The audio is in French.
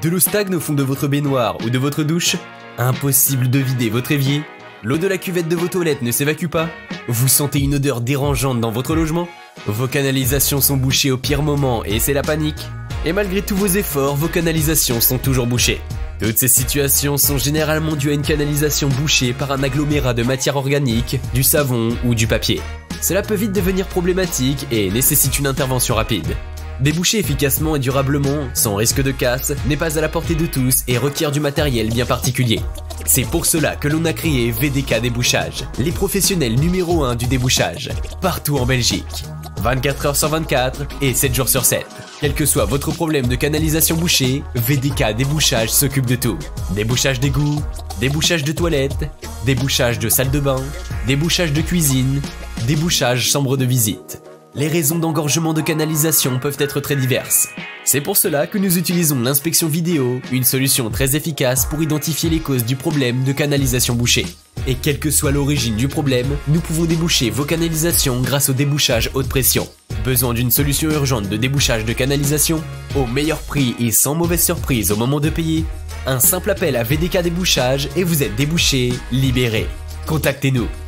De l'eau stagne au fond de votre baignoire ou de votre douche? Impossible de vider votre évier? L'eau de la cuvette de vos toilettes ne s'évacue pas? Vous sentez une odeur dérangeante dans votre logement? Vos canalisations sont bouchées au pire moment et c'est la panique? Et malgré tous vos efforts, vos canalisations sont toujours bouchées. Toutes ces situations sont généralement dues à une canalisation bouchée par un agglomérat de matière organique, du savon ou du papier. Cela peut vite devenir problématique et nécessite une intervention rapide. Déboucher efficacement et durablement, sans risque de casse, n'est pas à la portée de tous et requiert du matériel bien particulier. C'est pour cela que l'on a créé VDK Débouchage, les professionnels numéro 1 du débouchage, partout en Belgique. 24 heures sur 24 et 7 jours sur 7. Quel que soit votre problème de canalisation bouchée, VDK Débouchage s'occupe de tout. Débouchage d'égout, débouchage de toilettes, débouchage de salle de bain, débouchage de cuisine, débouchage chambre de visite. Les raisons d'engorgement de canalisation peuvent être très diverses. C'est pour cela que nous utilisons l'inspection vidéo, une solution très efficace pour identifier les causes du problème de canalisation bouchée. Et quelle que soit l'origine du problème, nous pouvons déboucher vos canalisations grâce au débouchage haute pression. Besoin d'une solution urgente de débouchage de canalisation? Au meilleur prix et sans mauvaise surprise au moment de payer? Un simple appel à VDK Débouchage et vous êtes débouché, libéré. Contactez-nous.